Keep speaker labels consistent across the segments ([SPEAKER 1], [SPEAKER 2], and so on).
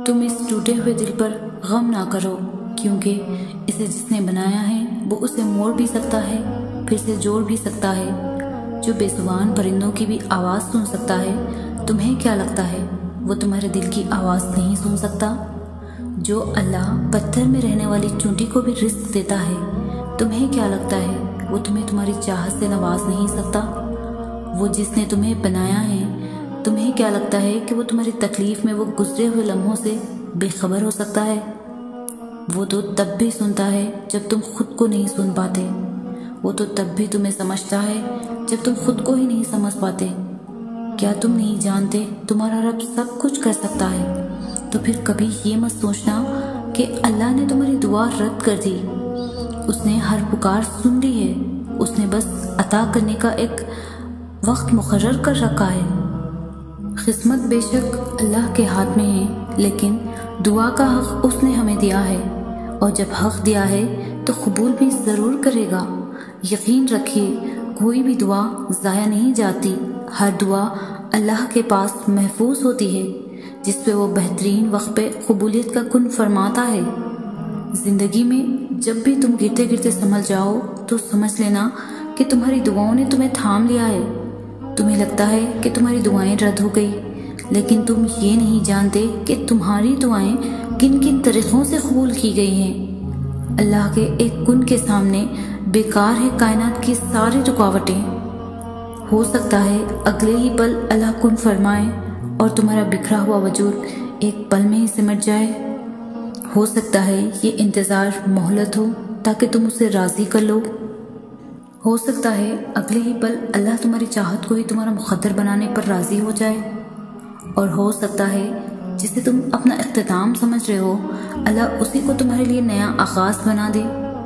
[SPEAKER 1] تم اس ٹوٹے ہوئے دل پر غم نہ کرو، کیونکہ اسے جس نے بنایا ہے وہ اسے موڑ بھی سکتا ہے، پھر سے جوڑ بھی سکتا ہے۔ جو بے زبان پرندوں کی بھی آواز سن سکتا ہے، تمہیں کیا لگتا ہے وہ تمہارے دل کی آواز نہیں سن سکتا؟ جو اللہ پتھر میں رہنے والی چونٹی کو بھی رزق دیتا ہے، تمہیں کیا لگتا ہے وہ تمہیں تمہاری چاہت سے نواز نہیں سکتا؟ وہ جس نے تمہیں بنایا ہے، تمہیں کیا لگتا ہے کہ وہ تمہاری تکلیف میں وہ گزرے ہوئے لمحوں سے بے خبر ہو سکتا ہے؟ وہ تو تب بھی سنتا ہے جب تم خود کو نہیں سن پاتے، وہ تو تب بھی تمہیں سمجھتا ہے جب تم خود کو ہی نہیں سمجھ پاتے۔ کیا تم نہیں جانتے تمہارا رب سب کچھ کر سکتا ہے؟ تو پھر کبھی یہ مت سوچنا کہ اللہ نے تمہاری دعا رد کر دی۔ اس نے ہر پکار سن لی ہے، اس نے بس عطا کرنے کا ایک وقت مقرر کر رکھا ہے۔ قسمت بے شک اللہ کے ہاتھ میں ہے، لیکن دعا کا حق اس نے ہمیں دیا ہے، اور جب حق دیا ہے تو قبول بھی ضرور کرے گا۔ یقین رکھیے کوئی بھی دعا ضائع نہیں جاتی، ہر دعا اللہ کے پاس محفوظ ہوتی ہے، جس پہ وہ بہترین وقت پہ قبولیت کا کن فرماتا ہے۔ زندگی میں جب بھی تم گرتے گرتے سنبھل جاؤ تو سمجھ لینا کہ تمہاری دعاؤں نے تمہیں تھام لیا ہے۔ تمہیں لگتا ہے کہ تمہاری دعائیں رد ہو گئی، لیکن تم یہ نہیں جانتے کہ تمہاری دعائیں کن کن طریقوں سے قبول کی گئی ہیں۔ اللہ کے ایک کن کے سامنے بیکار ہے کائنات کی ساری رکاوٹیں۔ ہو سکتا ہے اگلے ہی پل اللہ کن فرمائے اور تمہارا بکھرا ہوا وجود ایک پل میں ہی سمٹ جائے۔ ہو سکتا ہے یہ انتظار مہلت ہو تاکہ تم اسے راضی کر لو۔ ہو سکتا ہے اگلے ہی پل اللہ تمہاری چاہت کو ہی تمہارا مقدر بنانے پر راضی ہو جائے، اور ہو سکتا ہے جسے تم اپنا اختتام سمجھ رہے ہو، اللہ اسی کو تمہارے لیے نیا آغاز بنا دے۔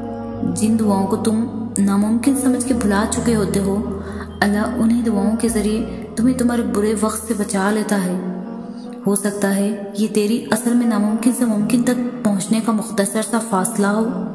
[SPEAKER 1] جن دعاؤں کو تم ناممکن سمجھ کے بھلا چکے ہوتے ہو، اللہ انہی دعاؤں کے ذریعے تمہیں تمہارے برے وقت سے بچا لیتا ہے۔ ہو سکتا ہے یہ تیری اصل میں ناممکن سے ممکن تک پہنچنے کا مختصر سا فاصلہ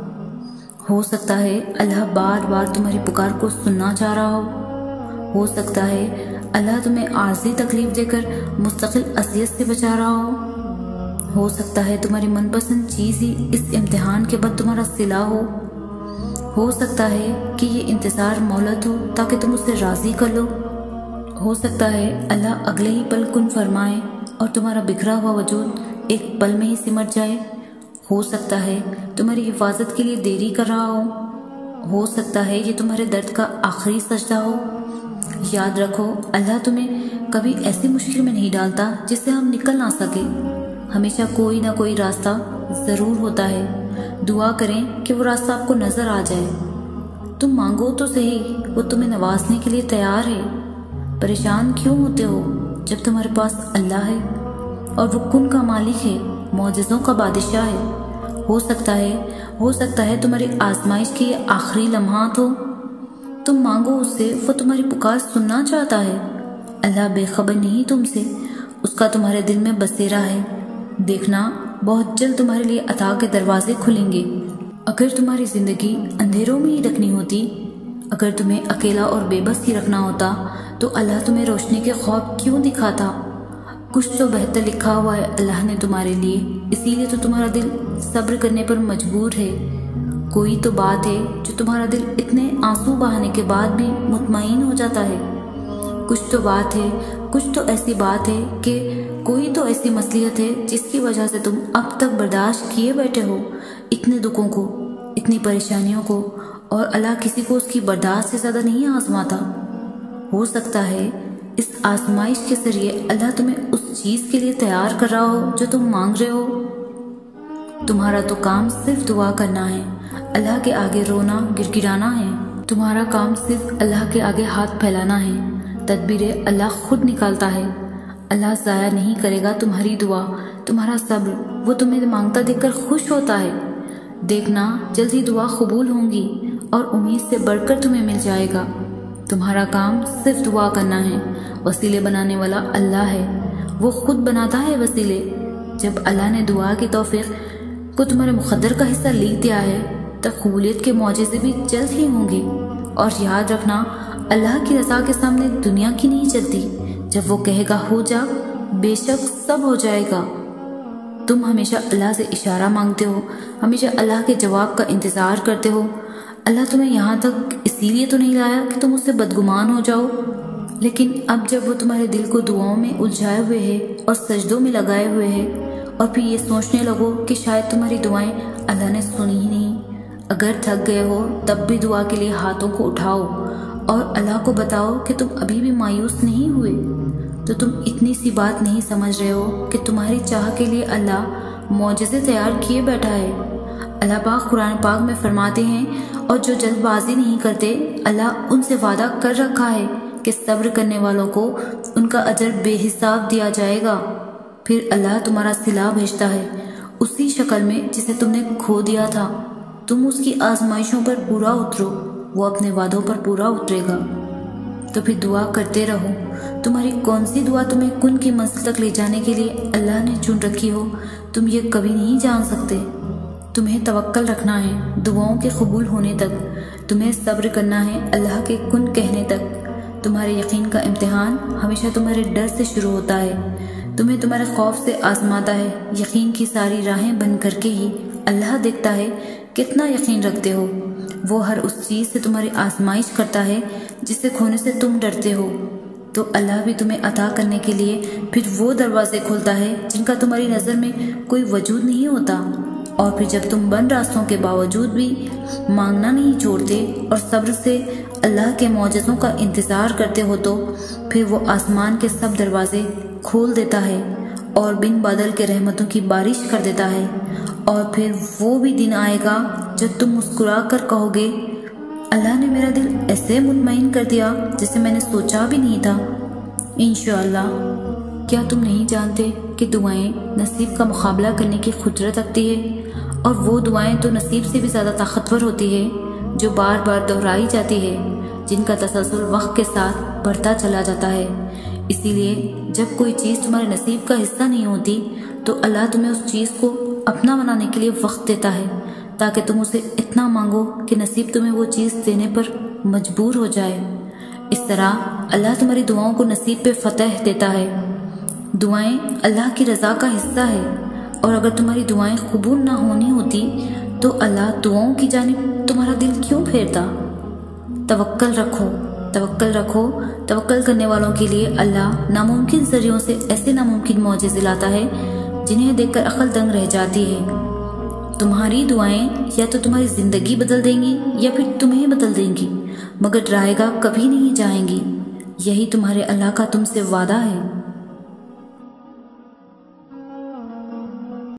[SPEAKER 1] ہو سکتا ہے اللہ بار بار تمہاری پکار کو سننا چاہ رہا ہو سکتا ہے اللہ تمہیں عارضی تکلیف دے کر مستقل اذیت سے بچا رہا ہو سکتا ہے تمہاری من پسند چیز ہی اس امتحان کے بعد تمہارا صلہ ہو سکتا ہے کہ یہ انتظار مہلت ہو تاکہ تم اسے راضی کر لو۔ ہو سکتا ہے اللہ اگلے ہی پل کن فرمائے اور تمہارا بکھرا ہوا وجود ایک پل میں ہی سمٹ جائے۔ ہو سکتا ہے تمہاری حفاظت کے لیے دیری کر رہا ہو سکتا ہے یہ تمہارے درد کا آخری سجدہ ہو۔ یاد رکھو اللہ تمہیں کبھی ایسی مشکل میں نہیں ڈالتا جس سے ہم نکل نہ سکے۔ ہمیشہ کوئی نہ کوئی راستہ ضرور ہوتا ہے۔ دعا کریں کہ وہ راستہ آپ کو نظر آ جائے۔ تم مانگو تو صحیح، وہ تمہیں نوازنے کے لیے تیار ہے۔ پریشان کیوں ہوتے ہو جب تمہارے پاس اللہ ہے اور وہ کن کا مالک ہے، معجزوں کا بادشاہ ہے۔ ہو سکتا ہے تمہاری آزمائش کے یہ آخری لمحات ہو، تم مانگو اس سے، وہ تمہاری پکار سننا چاہتا ہے۔ اللہ بے خبر نہیں تم سے، اس کا تمہارے دل میں بسیرا ہے۔ دیکھنا بہت جلد تمہارے لیے عطا کے دروازے کھلیں گے۔ اگر تمہاری زندگی اندھیروں میں ہی رکھنی ہوتی، اگر تمہیں اکیلا اور بے بس ہی رکھنا ہوتا تو اللہ تمہیں روشنی کے خواب کیوں دکھاتا؟ کچھ تو بہتر لکھا ہوا ہے اللہ نے تمہارے لیے، اسی لیے تو تمہارا دل صبر کرنے پر مجبور ہے۔ کوئی تو بات ہے جو تمہارا دل اتنے آنسو بہانے کے بعد بھی مطمئن ہو جاتا ہے۔ کچھ تو ایسی بات ہے کہ کوئی تو ایسی مصلحت ہے جس کی وجہ سے تم اب تک برداشت کیے بیٹھے ہو اتنے دکھوں کو، اتنی پریشانیوں کو، اور اللہ کسی کو اس کی برداشت سے زیادہ نہیں آزماتا۔ ہو سکتا ہے اس آزمائش کے ذریعے اللہ تمہیں اس چیز کے لیے تیار کر رہا ہو جو تم مانگ رہے ہو۔ تمہارا تو کام صرف دعا کرنا ہے، اللہ کے آگے رونا گڑگڑانا ہے۔ تمہارا کام صرف اللہ کے آگے ہاتھ پھیلانا ہے۔ تدبیریں اللہ خود نکالتا ہے۔ اللہ ضائع نہیں کرے گا تمہاری دعا، تمہارا صبر، وہ تمہیں مانگتا دیکھ کر خوش ہوتا ہے۔ دیکھنا جلد ہی دعا قبول ہوں گی اور امید سے بڑھ کر تمہیں مل جائے گا۔ تمہارا کام صرف دعا کرنا ہے۔ وسیلے بنانے والا اللہ ہے، وہ خود بناتا ہے وسیلے۔ جب اللہ نے دعا کی توفیق کو تمہارے مقدر کا حصہ لکھ دیا ہے تب قبولیت کے معجزے بھی جلد ہی ہوں گے۔ اور یاد رکھنا اللہ کی رضا کے سامنے دنیا کی نہیں چلتی۔ جب وہ کہے گا ہو جا، بے شک سب ہو جائے گا۔ تم ہمیشہ اللہ سے اشارہ مانگتے ہو، ہمیشہ اللہ کے جواب کا انتظار کرتے ہو۔ اللہ تمہیں یہاں تک اسی لیے تو نہیں لایا کہ تم اس سے بدگمان ہو جاؤ، لیکن اب جب وہ تمہارے دل کو دعاؤں میں الجھائے ہوئے ہے اور سجدوں میں لگائے ہوئے ہے، اور پھر یہ سوچنے لگو کہ شاید تمہاری دعائیں اللہ نے سنی ہی نہیں، اگر تھک گئے ہو تب بھی دعا کے لیے ہاتھوں کو اٹھاؤ اور اللہ کو بتاؤ کہ تم ابھی بھی مایوس نہیں ہوئے، تو تم اتنی سی بات نہیں سمجھ رہے ہو کہ تمہاری چاہ کے لیے اللہ معجزے تیار کیے بیٹھا ہے۔ اللہ پاک قرآن پاک میں فرماتے ہیں، اور جو جلد بازی نہیں کرتے اللہ ان سے وعدہ کر رکھا ہے کہ صبر کرنے والوں کو ان کا اجر بے حساب دیا جائے گا۔ پھر اللہ تمہارا صلہ بھیجتا ہے اسی شکل میں جسے تم نے کھو دیا تھا۔ تم اس کی آزمائشوں پر پورا اترو، وہ اپنے وعدوں پر پورا اترے گا۔ تو پھر دعا کرتے رہو۔ تمہاری کون سی دعا تمہیں کن کی منزل تک لے جانے کے لیے اللہ نے چن رکھی ہو تم یہ کبھی نہیں جان سکتے۔ تمہیں توکل رکھنا ہے دعاؤں کے قبول ہونے تک، تمہیں صبر کرنا ہے اللہ کے کن کہنے تک۔ تمہارے یقین کا امتحان ہمیشہ تمہارے ڈر سے شروع ہوتا ہے، تمہیں تمہارے خوف سے آزماتا ہے۔ یقین کی ساری راہیں بند کر کے ہی اللہ دیکھتا ہے کتنا یقین رکھتے ہو۔ وہ ہر اس چیز سے تمہاری آزمائش کرتا ہے جسے کھونے سے تم ڈرتے ہو، تو اللہ بھی تمہیں عطا کرنے کے لیے پھر وہ دروازے کھولتا ہے جن کا تمہاری نظر میں کوئی وجود نہیں ہوتا۔ اور پھر جب تم بند راستوں کے باوجود بھی مانگنا نہیں چھوڑتے اور صبر سے اللہ کے معجزوں کا انتظار کرتے ہو، تو پھر وہ آسمان کے سب دروازے کھول دیتا ہے اور بن بادل کے رحمتوں کی بارش کر دیتا ہے۔ اور پھر وہ بھی دن آئے گا جب تم مسکرا کر کہو گے، اللہ نے میرا دل ایسے مطمئن کر دیا جسے میں نے سوچا بھی نہیں تھا۔ انشاءاللہ۔ کیا تم نہیں جانتے کہ دعائیں نصیب کا مقابلہ کرنے کی قدرت رکھتی ہے، اور وہ دعائیں تو نصیب سے بھی زیادہ طاقتور ہوتی ہے جو بار بار دہرائی جاتی ہے، جن کا تسلسل وقت کے ساتھ بڑھتا چلا جاتا ہے۔ اسی لیے جب کوئی چیز تمہارے نصیب کا حصہ نہیں ہوتی تو اللہ تمہیں اس چیز کو اپنا بنانے کے لیے وقت دیتا ہے، تاکہ تم اسے اتنا مانگو کہ نصیب تمہیں وہ چیز دینے پر مجبور ہو جائے۔ اس طرح اللہ تمہاری دعاؤں کو نصیب پہ فتح دیتا ہے۔ دعائیں اللہ کی رضا کا حصہ ہے، اور اگر تمہاری دعائیں قبول نہ ہونی ہوتی تو اللہ دعاؤں کی جانب تمہارا دل کیوں پھیرتا؟ توکل رکھو، توکل رکھو۔ توکل کرنے والوں کے لیے اللہ ناممکن ذریعوں سے ایسے ناممکن معجزے لاتا ہے جنہیں دیکھ کر عقل دنگ رہ جاتی ہے۔ تمہاری دعائیں یا تو تمہاری زندگی بدل دیں گی یا پھر تمہیں بدل دیں گی، مگر ڈرائے گا کبھی نہیں جائیں گی۔ یہی تمہارے اللہ کا تم سے وعدہ ہے۔